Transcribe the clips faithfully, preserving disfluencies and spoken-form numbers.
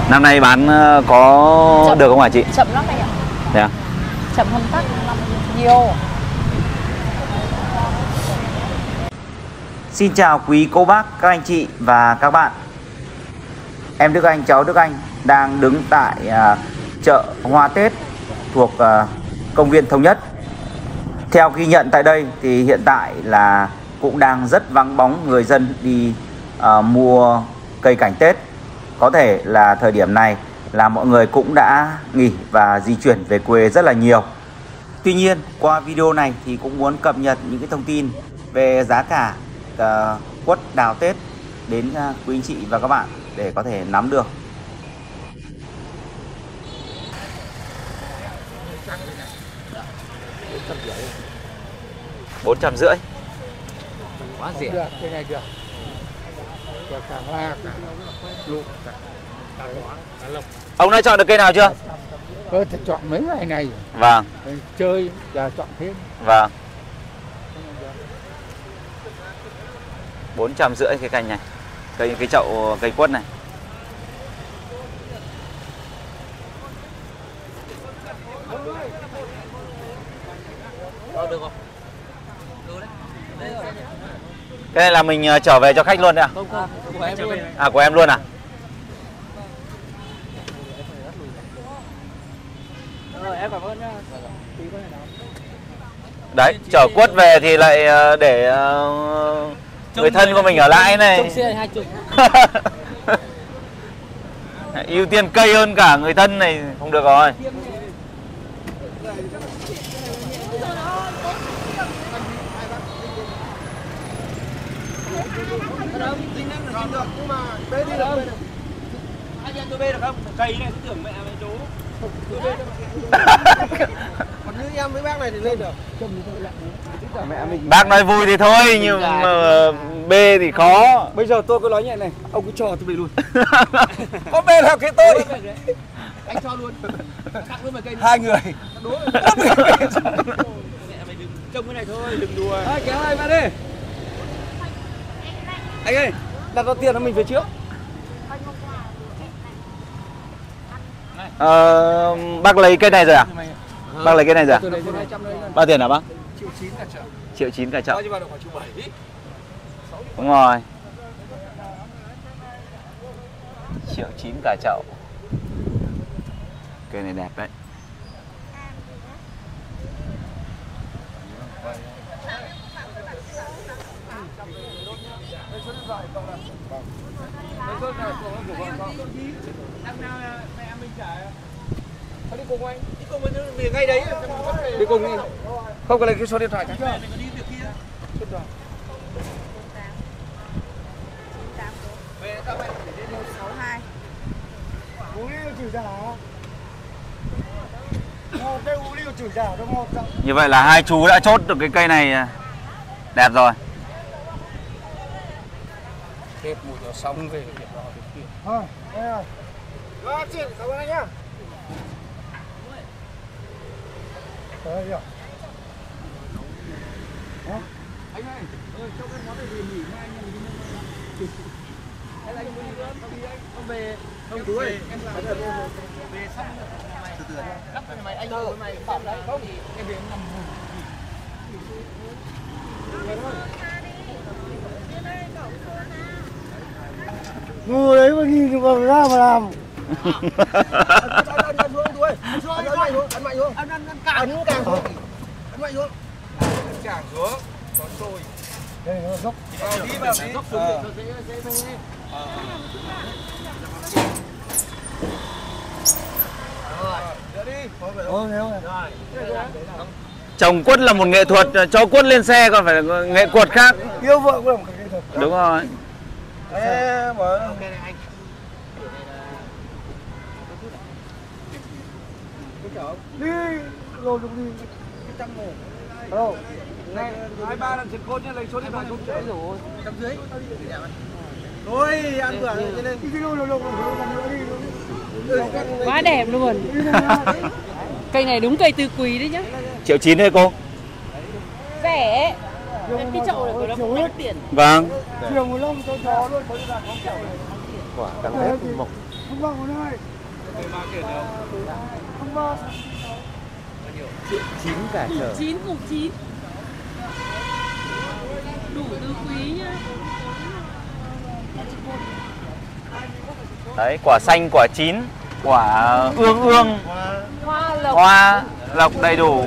Năm nay bán có chậm, được không hả chị? Chậm lắm anh ạ. Thế à? Chậm hơn tắc năm nhiều. Xin chào quý cô bác, các anh chị và các bạn. Em Đức Anh, cháu Đức Anh đang đứng tại uh, chợ Hoa Tết thuộc uh, công viên Thống Nhất. Theo ghi nhận tại đây thì hiện tại là cũng đang rất vắng bóng người dân đi uh, mua cây cảnh Tết. Có thể là thời điểm này là mọi người cũng đã nghỉ và di chuyển về quê rất là nhiều. Tuy nhiên qua video này thì cũng muốn cập nhật những cái thông tin về giá cả uh, quất đào Tết đến uh, quý anh chị và các bạn để có thể nắm được. bốn trăm rưỡi. Quá rẻ. Được, cái này được. Được cả hoa, cả lụ, cả cả loãng, cả lộc. Ông đã chọn được cây nào chưa? Tôi phải chọn mấy ngày này. Vâng. Chơi, giờ chọn thêm. Vâng. bốn trăm rưỡi cái cành này. Cây cái chậu cây quất này. Được không? Cái này là mình trở về cho khách luôn đấy à? Không không, của em luôn. À, của em luôn à? Rồi, em cảm ơn nhá. Đấy, chở quất về thì lại để người thân của mình ở lại này. Trông xe hai chục. Ưu tiên cây hơn cả người thân này, không được rồi. Anh em tôi bê được không? Cây này cứ tưởng mẹ với chú. Còn như em với bác này thì lên được. Mẹ mình. Bác nói vui thì thôi nhưng mà bê thì khó. Bây giờ tôi cứ nói nhẹ này, ông cứ cho tôi bê luôn. Có bê là cái tôi. Anh cho luôn. Tặng luôn một cây. Hai người. Đố. Mẹ mày đừng trông cái này thôi, đừng đùa. Ai kéo ai mà đi. Anh ơi, đặt vào tiền là mình về trước. Ờ, bác lấy cây này rồi à? Bác lấy cây này rồi à? Bao tiền hả bác? Triệu chín cả chợ. Triệu chín cả chậu. Bao nhiêu vào được khoảng triệu bảy. Đúng rồi. Triệu chín cả chậu. Cây này đẹp đấy. Năm nào mẹ mình trả. Đi cùng anh, đi cùng với ngay đấy. Đi cùng đi. Không cần lấy cái số điện thoại chứ. Mẹ mình có đi việc kia. Về tao mẹ để đến một sáu hai. Uống liêu chửi giả. Một đây uống liêu chửi giả đó một. Như vậy là hai chú đã chốt được cái cây này đẹp rồi. Hết mùi cho xong về việc đó được kia. Ờ, đây rồi. Rồi, chị, cảm ơn anh nhá. Đấy rồi. Anh ơi, cho cái món này về nghỉ mai anh em đi. Hay là anh đi nữa, không đi anh, không về. Không chú ơi, em làm được về xong mày. Từ từ. Cắt cho mày anh ơi, mày bảo đấy không thì em về nằm ngủ. Ngồi đấy mà nhìn vào ra mà làm. Ăn xuống thôi. Ăn xuống, ăn mạnh xuống, ăn mạnh xuống. Ăn ăn càng ấn càng xuống. Ăn mạnh xuống. Chảng xuống. Có sôi. Đây nó dốc. Vào đi vào đi. Dốc xuống để cho dễ dễ mê. Rồi, đưa đi. Ôi thế rồi. Rồi. Trồng quất là một nghệ thuật, cho quất lên xe còn phải là nghệ thuật khác. Yêu vợ cũng là một cái nghệ thuật. Đúng rồi. Ê, mở. Ok này anh. Đi, rồi chúng đi. Trăm ngủ. Đâu? Hai ba lần chuyển code nhá, lấy số điện thoại không trễ rồi. Trăm dưới. Thôi, ăn vừa đi lên. Đi đâu đâu đâu đi. Quá đẹp luôn. Cây này đúng cây tứ quý đấy nhá. Triệu chín đấy cô. Rẻ. Cái chậu này của nó cũng đắt tiền. Vâng. Chiều một lông cho chó luôn. Quả căng hết mộc. Không vâng con ơi. ba kiện đâu? Không vâng. Chín cả chợ. Chín cục chín. Đủ tứ quý nhá. Đấy, quả xanh, quả chín, quả ương ương, Hoa lộc. hoa lộc đầy đủ.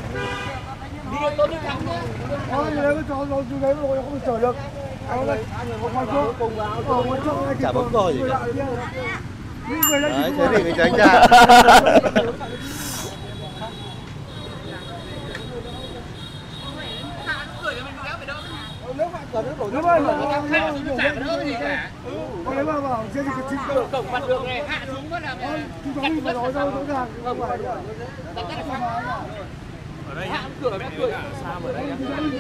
Ôi, lấy cái chó nó chú đấy mà nó không chở được. Áo đây, ngoài chỗ, ở ngoài chỗ này Chả bấm còi gì cả. Đấy, thế thì mình tránh ra. Nếu mà nó hạ xuống chả có đỡ gì cả. Còn nếu mà bảo trên thì cái chính cổng cổng mặt đường này hạ xuống mất làm chúng tôi phải nói đâu rõ ràng không phải ở đây hạ cửa bé cửa xa ở đây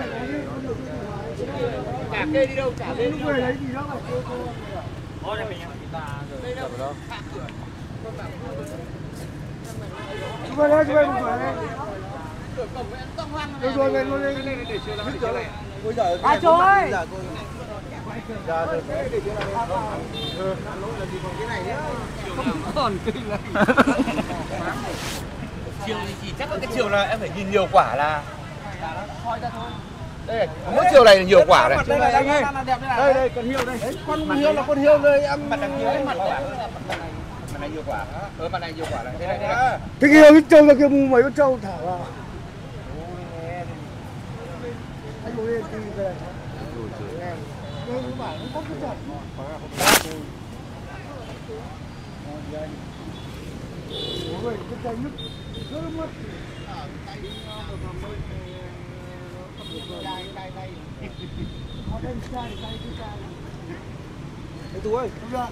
chả kê đi đâu chả kê đi đâu đấy gì đó mà kêu cô thôi là mình đây đâu hạ cửa chúng tôi đây chúng tôi phải đây cửa cổng em tông hoang rồi rồi về luôn đây để chiều làm cái này bây giờ À trời ơi. ra được để chiều làm ừ lỗi là gì còn cái này nữa không còn kinh này chiều thì chỉ chắc là cái chiều là em phải nhìn nhiều quả là đây mỗi chiều này là nhiều quả này đây này anh ơi đây đây con hiêu đây con hiêu là con hiêu đây em mặt đằng kia mặt quả mặt này nhiều quả ở mặt này nhiều quả này thế này đây cái kia cái trâu ra kia mua mấy con trâu thả vào anh ngồi lên đi về đây các bạn có cái chặt ôi cái chai nước rất mất đây đây đây ở đây chai đây cái chai cái túi ơi đúng ra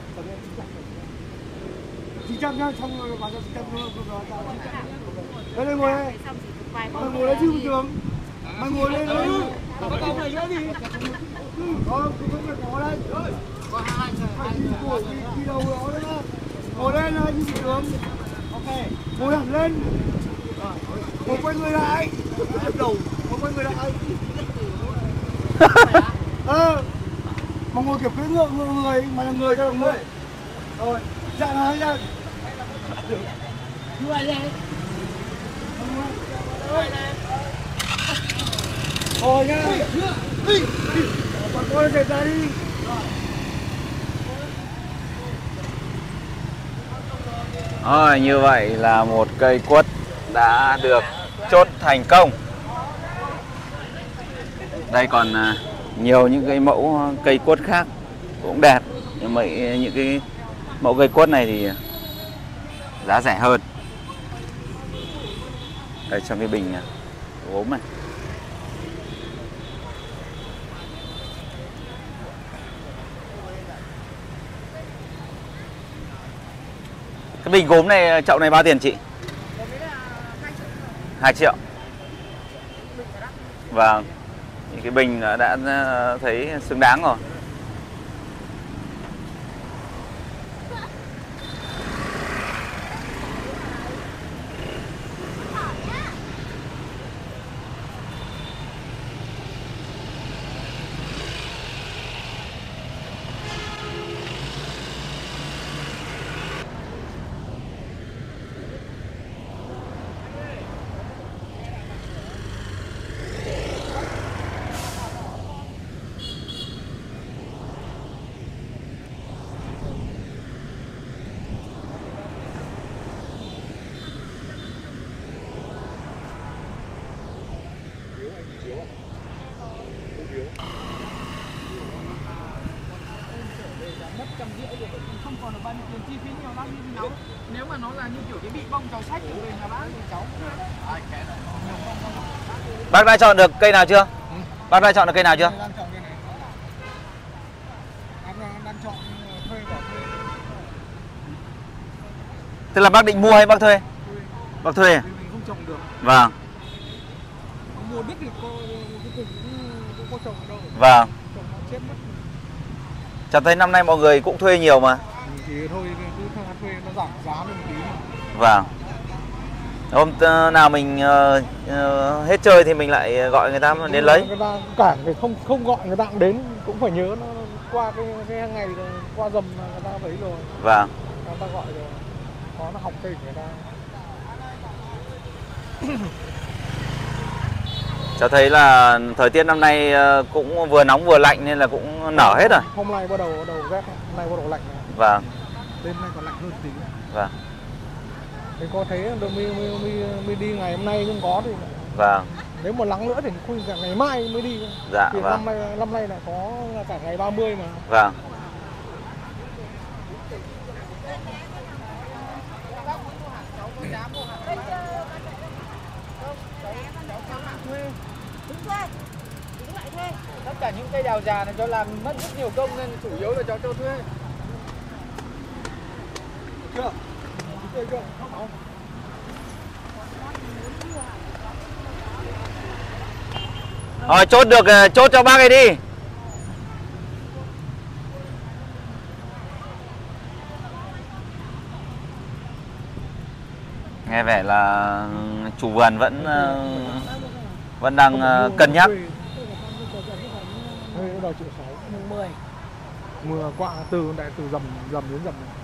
chị chăm nhá xong rồi vào cho chị chăm luôn đây đây ngồi đây mày ngồi đây chứ trường mày ngồi lên đấy có câu này nữa gì có không phải có đây có hai hai ngồi đi đâu đó đấy ngồi lên là như bình thường ok ngồi hẳn lên ngồi quay người lại đầu ngồi quay người lại ờ mà ngồi kiểu cái ngựa ngựa người mà là người cho là người rồi dạng hai ra như vậy đây thôi nhá đi bọn tôi chạy ra đi Rồi, như vậy là một cây quất đã được chốt thành công. Đây còn nhiều những cái mẫu cây quất khác cũng đẹp, nhưng mà những cái mẫu cây quất này thì giá rẻ hơn. Đây trong cái bình gốm này. Cái bình gốm này, chậu này bao tiền chị? hai triệu. Vâng. Thì cái bình đã thấy xứng đáng rồi. không còn được bao nhiêu tiền chi phí nhiều lắm như cháu nếu mà nó là như kiểu cái bị bông cháu sách của về nhà bác thì cháu Bác đã chọn được cây nào chưa? Ừ. Bác đã chọn được cây nào chưa? Đang chọn cây này. Đang, đang chọn thuê bảo thuê. Tức là bác định mua hay bác thuê? Thuê. Bác thuê à? Vì mình không trồng được. Vâng. Mùa biết thì cô cái cục cũng có trồng đâu. Vâng. Trồng nó chết mất. Chẳng thấy năm nay mọi người cũng thuê nhiều mà. Thì thôi cứ thuê nó giảm giá lên một tí. Vâng. Hôm nào mình uh, uh, hết chơi thì mình lại gọi người ta đến lấy. Người ta cản thì không không gọi người ta cũng đến, cũng phải nhớ nó qua cái, cái ngày qua dầm là người ta thấy rồi. Vâng. Người ta gọi rồi, có nó học cây người ta. Cho thấy là thời tiết năm nay cũng vừa nóng vừa lạnh nên là cũng nở hết rồi. Hôm nay bắt đầu bắt đầu rét, hôm nay bắt đầu lạnh rồi. Vâng. Đêm nay còn lạnh hơn tí. Vâng. Thì có thấy được mới, mới, mới, mới đi ngày hôm nay nhưng có thì vâng. Nếu mà nắng nữa thì khuyên cả ngày mai mới đi. Dạ thì vâng. Năm nay năm nay là có cả ngày ba mươi mà. Vâng. Tất cả những cây đào già này cho làm mất rất nhiều công nên chủ yếu là cho cho thuê. Chưa? Chưa chưa? Rồi chốt được, chốt cho bác ấy đi. Nghe vẻ là chủ vườn vẫn vẫn đang cân nhắc. Đòi triệu sáu, mười. Mưa quạ từ đại từ dầm dầm đến dầm này.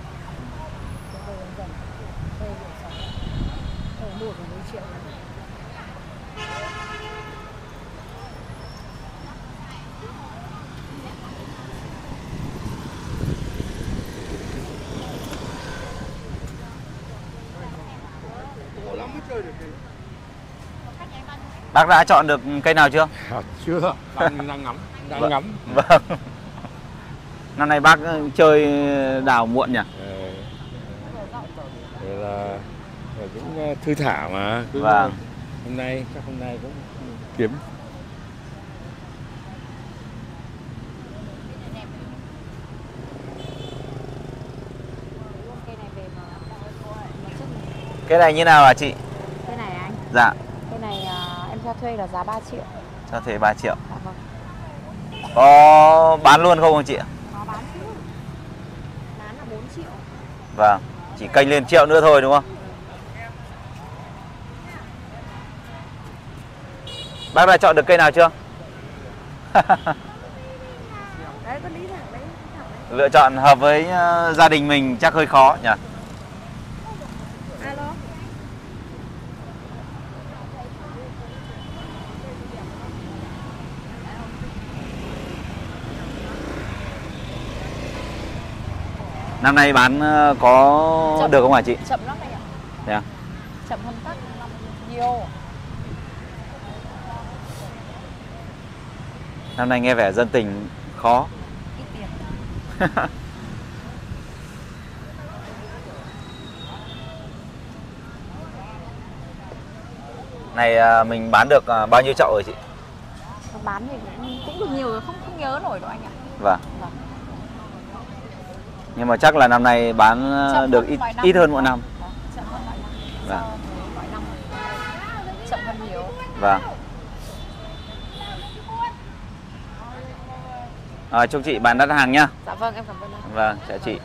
Bác đã chọn được cây nào chưa? À, chưa, đang, đang ngắm, đang vâng. ngắm. Vâng. Năm nay bác chơi đào muộn nhỉ? Ờ, là, là cũng thư thả mà. Cứ vâng. Hôm nay, chắc hôm nay cũng kiếm. Cái này như nào hả chị? Cái này anh? Dạ. Cái này uh, em cho thuê là giá ba triệu. Cho thuê ba triệu. Dạ vâng. Có bán luôn không chị ạ? Có bán chứ. Bán là bốn triệu. Vâng. Chỉ kênh lên triệu nữa thôi đúng không? Bác đã chọn được cây nào chưa? Đấy, có lý thẳng đấy. Lựa chọn hợp với uh, gia đình mình chắc hơi khó nhỉ? Alo. Năm nay bán uh, có Chậm. được không hả chị? Chậm lắm anh ạ. Yeah. Chậm hơn tắc nhiều. Năm nay nghe vẻ dân tình khó. Ít tiền. Này uh, mình bán được uh, bao nhiêu chậu rồi chị? Bán thì cũng, cũng được nhiều rồi, không không nhớ nổi đâu anh ạ. Vâng. Vâng. Nhưng mà chắc là năm nay bán Chậm được ít ít hơn mỗi năm. Vâng. Chậm hơn mọi năm. Vâng. So với mọi năm chậm hơn nhiều. Vâng. À, chúc chị bán đắt hàng nhá. Dạ vâng, em cảm ơn anh. Vâng, chào chị.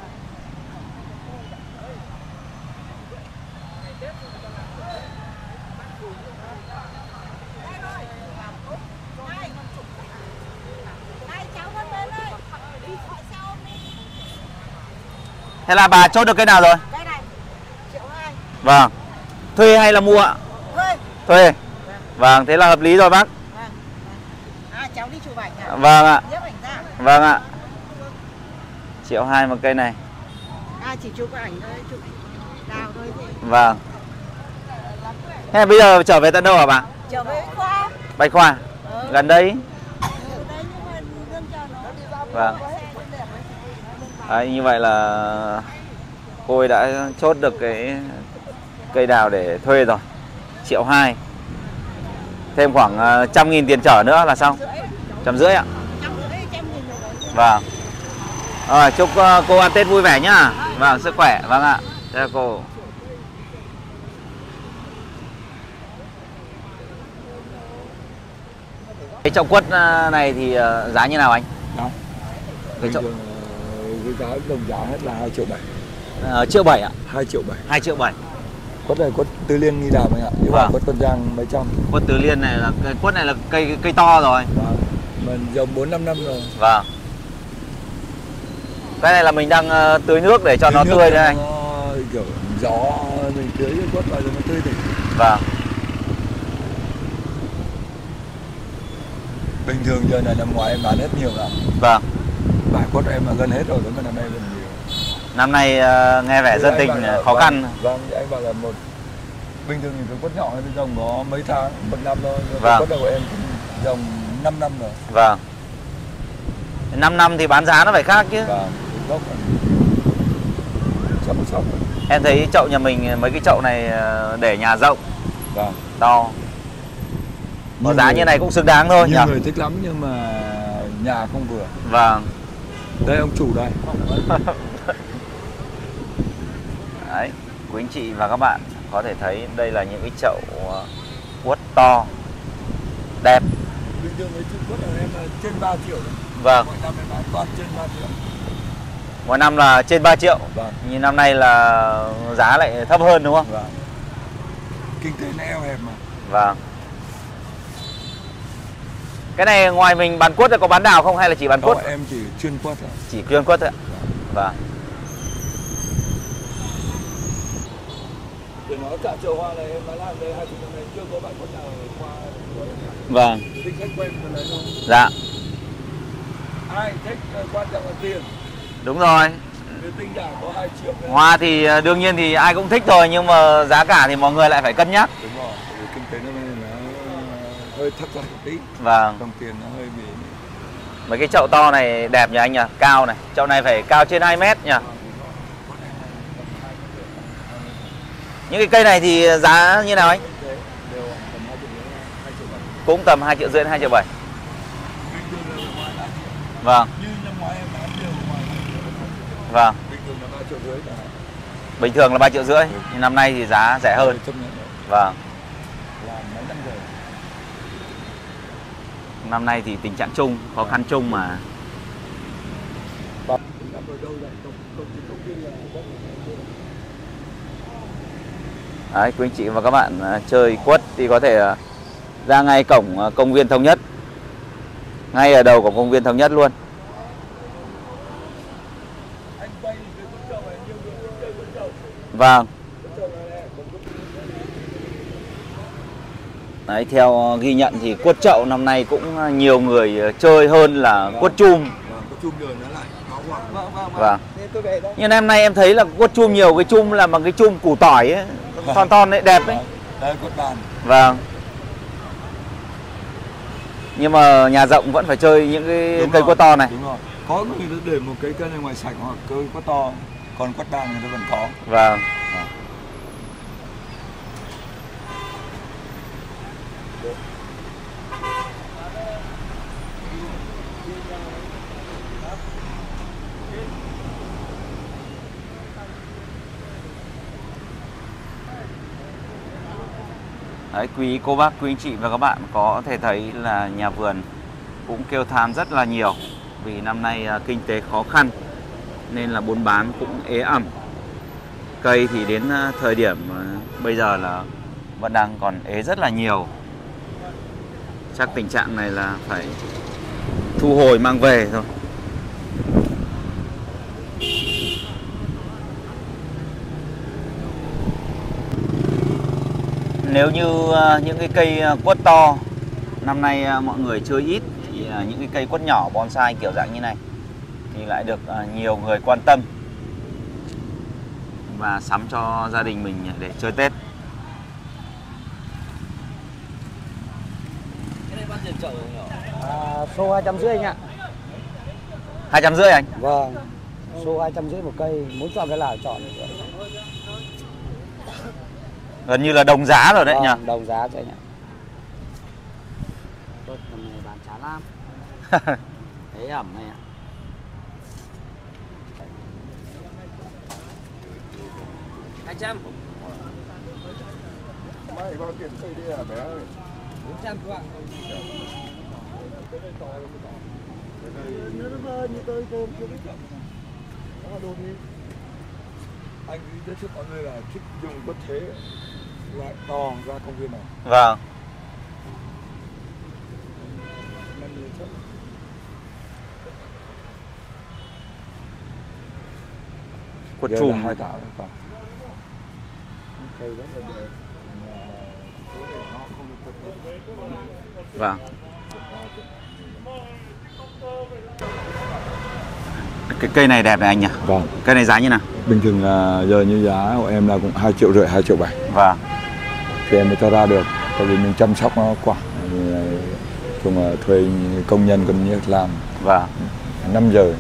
Thế là bà chốt được cây nào rồi? Cái này triệu hai. Vâng. Thuê hay là mua ạ? Thuê. Thuê. Vâng, thế là hợp lý rồi bác. Vâng. À, cháu đi chụp ảnh à? Vâng ạ. Nhếp ảnh ra. Vâng ạ. Triệu hai một cây này. À, chỉ chụp ảnh thôi, chụp đào thôi thì. Vâng. Thế bây giờ trở về tận đâu hả bạn? Trở về Bách Khoa. Bách Khoa. Ừ. Gần đây. Ừ, đây nhưng mà dân chờ nó đi ra. Vâng. Đấy, như vậy là cô ấy đã chốt được cái cây đào để thuê rồi. Triệu hai. Thêm khoảng trăm nghìn tiền chở nữa là xong. Trăm rưỡi ạ. Vâng. Rồi, chúc cô ăn Tết vui vẻ nhá. Vâng, sức khỏe. Vâng ạ. Chào cô. Cái chậu quất này thì giá như nào anh? Đó. Cái chậu Cái giá đồng giá hết là hai triệu bảy. uh, triệu bảy ạ. hai triệu bảy. hai triệu bảy. Quất này quất Tứ Liên Nghi Đàm anh ạ. Nhưng Vâng. mà quất Tân Giang mấy trăm. Quất Tứ Liên này là cái quất này là cây cây to rồi. Vâng. Mình dòng bốn năm năm rồi. Vâng. Cái này là mình đang uh, tưới nước để cho Tưới nó nước tươi cho đây anh. nó kiểu gió mình tưới cái quất vào cho nó tươi thì. Vâng. Bình thường giờ này năm ngoái em bán hết nhiều lắm. Vâng. Vài quất em là gần hết rồi, nhưng mà năm nay gần nhiều. Năm nay uh, nghe vẻ dân tình khó khăn. Vâng, vâng, anh bảo là một bình thường thì cái quất nhỏ hay cái dòng có mấy tháng, một năm thôi. Vâng. Quất đầu của em cũng dòng năm năm rồi. Vâng. năm năm thì bán giá nó phải khác chứ. Vâng, gốc sắp sắp. Em thấy chậu nhà mình mấy cái chậu này để nhà rộng. Vâng. To. Có giá người, như này cũng xứng đáng thôi nhỉ. Nhiều người thích lắm nhưng mà nhà không vừa. Vâng. Đây ông chủ đây. Đấy, quý anh chị và các bạn có thể thấy đây là những cái chậu quất to, đẹp. Bình thường cái quất của em là trên ba triệu. Vâng. Mỗi năm em bán toàn trên ba triệu. Mỗi năm là trên ba triệu. Vâng. Nhưng năm nay là giá lại thấp hơn đúng không? Vâng. Kinh tế nó eo hẹp mà. Vâng. Cái này ngoài mình bán quất thì có bán đào không hay là chỉ bán quất? Đó, em chỉ chuyên quất thôi. Chỉ chuyên quất thôi ạ. Vâng. Để nói cả chợ hoa này em đã làm đây hai chục năm nay chưa có bạn quất nào qua. Vâng. Thích khách quen là lấy thôi. Dạ. Ai thích quan trọng là tiền. Đúng rồi. Tinh giản có hai triệu. Hoa thì đương nhiên thì ai cũng thích rồi, nhưng mà giá cả thì mọi người lại phải cân nhắc. Đúng rồi, vì kinh tế năm nay nó hơi thấp ra một tí. Vâng. Đồng tiền nó hơi bị. Mấy cái chậu to này đẹp nhỉ anh nhỉ, cao này. Chậu này phải cao trên hai mét nhỉ. Những cái cây này thì giá như nào anh? Cũng tầm hai triệu rưỡi đến hai triệu bảy. Vâng. Vâng. Bình thường là ba triệu rưỡi, nhưng năm nay thì giá rẻ hơn. Vâng. Năm nay thì tình trạng chung, khó khăn chung mà. Đấy, quý anh chị và các bạn chơi quất thì có thể ra ngay cổng công viên Thống Nhất, ngay ở đầu của công viên Thống Nhất luôn. Vâng. Đấy, theo ghi nhận thì quất chậu năm nay cũng nhiều người chơi hơn là quất chum. Vâng. Nhưng năm nay em thấy là quất chum nhiều, cái chum là bằng cái chum củ tỏi ấy, thon thon đấy, đẹp đấy. Đây quất bàn. Vâng. Nhưng mà nhà rộng vẫn phải chơi những cái Đúng cây rồi, quất to này. Đúng rồi. Có người ta để một cái cây này ngoài sạch hoặc cây quất to, còn quất bàn người ta vẫn có. Vâng. Đấy, quý cô bác, quý anh chị và các bạn có thể thấy là nhà vườn cũng kêu than rất là nhiều vì năm nay uh, kinh tế khó khăn nên là buôn bán cũng ế ẩm. Cây thì đến uh, thời điểm uh, bây giờ là vẫn đang còn ế rất là nhiều. Chắc tình trạng này là phải thu hồi mang về thôi. Nếu như uh, những cái cây uh, quất to năm nay uh, mọi người chơi ít thì uh, những cái cây quất nhỏ bonsai kiểu dạng như này thì lại được uh, nhiều người quan tâm và sắm cho gia đình mình để chơi Tết. À, số hai trăm rưỡi anh ạ. Hai trăm rưỡi anh? Vâng. Số hai trăm rưỡi một cây, muốn chọn cái nào chọn. Gần như là đồng giá rồi đấy Vâng, nhỉ? đồng giá cho anh ạ. Tôi tầm này bán chán lắm. Thế ẩm này ạ. Hai trăm. Mấy bao tiền cây đi à bé ơi. Bốn trăm các bạn. Anh giới thiệu mọi người là thích dùng quất thế loại to ra công viên này. Vâng. quất Giờ chùm. là hai tạo còn. Vâng. Cái cây này đẹp này anh nhỉ? Vâng. Cây này giá như nào? Bình thường là giờ như giá của em là cũng hai triệu rưỡi, hai triệu bảy. Vâng. Thì em mới cho ra được, tại vì mình chăm sóc nó quả. Chung là thuê công nhân công nhân làm. Vâng. năm giờ.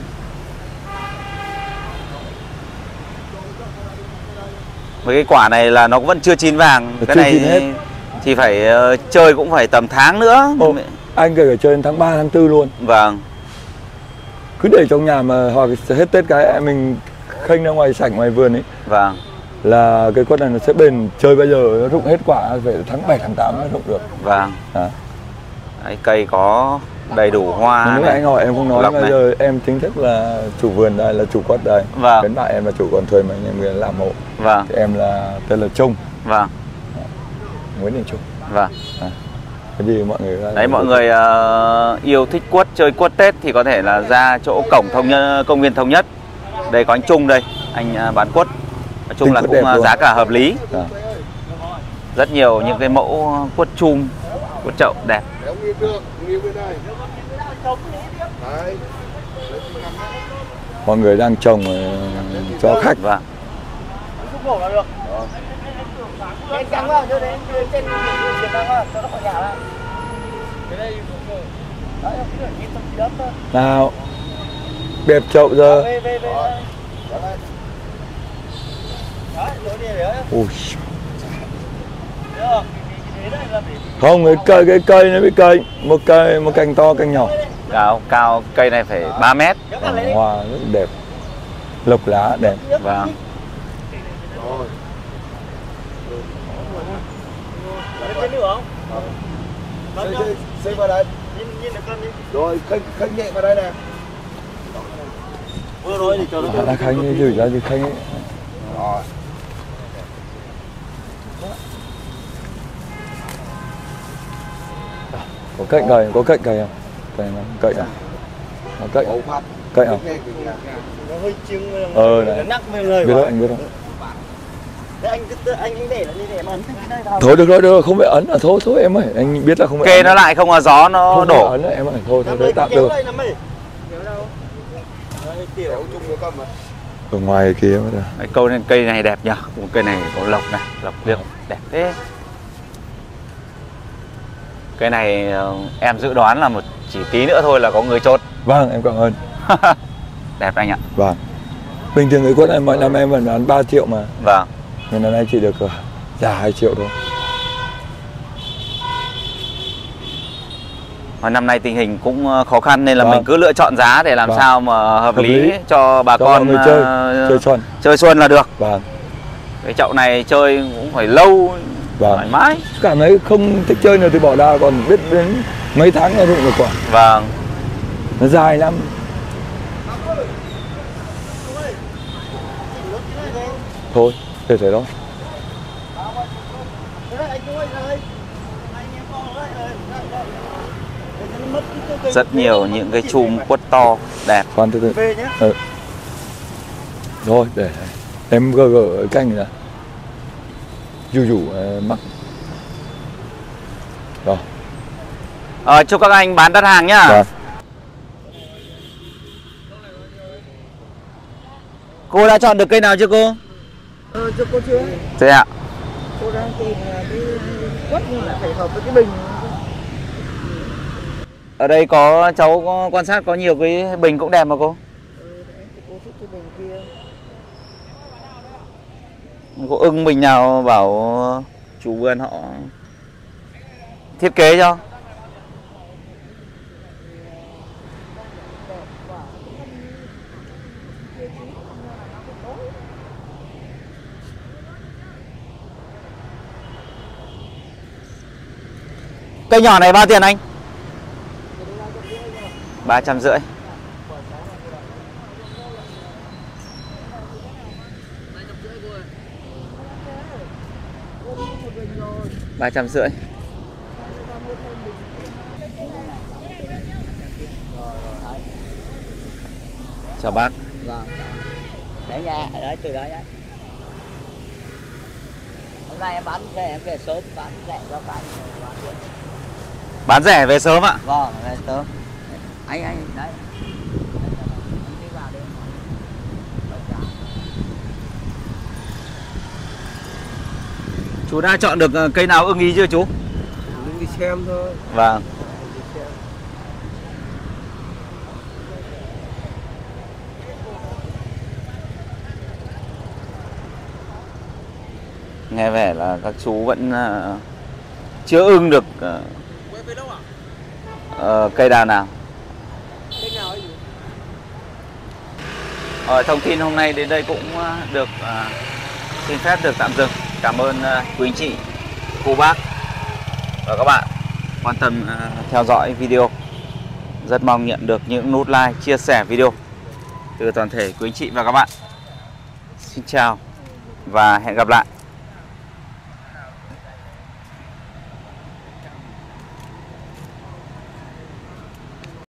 Với cái quả này là nó vẫn chưa chín vàng. Chưa Cái này chín hết. thì phải uh, chơi cũng phải tầm tháng nữa. Ồ, anh kể cả chơi đến tháng ba, tháng tư luôn. Vâng. Cứ để trong nhà mà hoặc hết Tết cái mình khênh ra ngoài sảnh ngoài vườn ấy. Vâng. Là cái quất này nó sẽ bền, chơi bây giờ nó rụng hết quả phải tháng bảy, tháng tám nó rụng được. Vâng. À. Đấy, cây có đầy đủ hoa. Nếu anh hỏi em không nói, bây giờ em chính thức là chủ vườn đây, là chủ quất đây. Vâng. Bên bạn em là chủ, còn thuê mà anh em người làm hộ. Vâng. Thì em là tên là Trung. Vâng. Nguyễn Đình Trung. Vâng. À. Cái gì mọi người Đấy, mọi người uh, yêu thích quất, chơi quất Tết thì có thể là ra chỗ cổng thông nhân, công viên Thống Nhất. Đây có anh Trung đây, anh uh, bán quất. Nói chung là cũng uh, giá cả hợp lý. À. Rất nhiều những cái mẫu quất chum, quất chậu đẹp. Mọi người đang trồng uh, cho khách. Vâng. Anh căng vào, đưa đến trên chuyển đang vào, cho nó khỏi nhà ra. Cái đây đấy, ít trong đất thôi. Nào, bẹp chậu giờ. Về, về, về. Đấy, đổ đi để Ui. được. Không, cái cây, cái cây nó bị cây. Một cây, một cành to, cành nhỏ. Cao, cao, cây này phải ba mét. Hoa rất đẹp. Lộc lá đẹp. Vâng. Lên nữa không? Xây, xây vào đây. Nhìn, nhìn được cân đi. Rồi, khênh, khênh nhẹ vào đây nè. Vừa rồi thì cho nó. À, khênh rủi ra thì khênh ấy. Rồi. Có cạnh cày, có cạnh cày không? Cày nó cậy à? Có cậy không? Cậy không? Nó hơi chưng. Ờ, này. Nó nặng về người. Biết đâu, anh biết đâu. Thế anh cứ anh anh để là như thế mà ấn cái đây vào. Thôi được rồi, được rồi, không phải ấn à, thôi thôi em ơi, anh biết là không phải Kê ấn. nó lại không là gió nó Không đổ. phải ấn là em ơi, thôi thôi đấy tạm được. Ở ngoài kia mới được. Đấy, câu này, cây này đẹp nhỉ, cây này có lộc này, lộc liếc đẹp thế. Cái này em dự đoán là một chỉ tí nữa thôi là có người chốt. Vâng, em cảm ơn. Đẹp anh ạ. Vâng. Bình thường cái quất này mọi năm em vẫn bán ba triệu mà. Vâng. Nhưng năm nay chỉ được giá hai triệu thôi. Và năm nay tình hình cũng khó khăn nên là Vâng. mình cứ lựa chọn giá để làm Vâng. sao mà hợp, Hợp lý, lý cho bà cho con mọi người chơi, uh, chơi xuân. Chơi xuân là được. Vâng. Cái chậu này chơi cũng phải lâu, Vâng. thoải mái. Cảm thấy không thích chơi nữa thì bỏ ra, còn biết đến mấy tháng nó rụng được quả. Vâng. Nó dài lắm. Thôi, để thế đó. Rất nhiều những cái chùm quất to đẹp. Khoan từ từ. Về nhé. Ừ. Rồi, để em gỡ gỡ cái canh này. Rủ rủ uh, mắc. Rồi. Ờ, chúc các anh bán đắt hàng nhá. Vâng. Cô đã chọn được cây nào chưa cô? Ờ, cho cô chưa? Thế ạ. Cô đang tìm cái quất nhưng mà phải hợp với cái bình. Ở đây có cháu có quan sát có nhiều cái bình cũng đẹp mà cô. Ừ, đấy, thì cô thích cái bình kia. Cô ưng bình nào bảo chủ vườn họ thiết kế cho. Cây nhỏ này bao tiền anh? Ba trăm rưỡi. Ba trăm rưỡi. Chào bác. Đấy nha, đấy từ đó đấy. Hôm nay em bán rẻ, em về sớm bán rẻ cho các anh. Bán rẻ về sớm ạ? Vâng, về sớm. Anh anh đấy. Anh đi vào đi. Chú đã chọn được cây nào ưng ý chưa chú? Mình đi xem thôi. Vâng. Nghe vẻ là các chú vẫn uh, chưa ưng được uh, uh, cây đào nào. Ờ, thông tin hôm nay đến đây cũng uh, được uh, xin phép được tạm dừng. Cảm ơn uh, quý anh chị, cô bác và các bạn quan tâm uh, theo dõi video. Rất mong nhận được những nút like, chia sẻ video từ toàn thể quý anh chị và các bạn. Xin chào và hẹn gặp lại.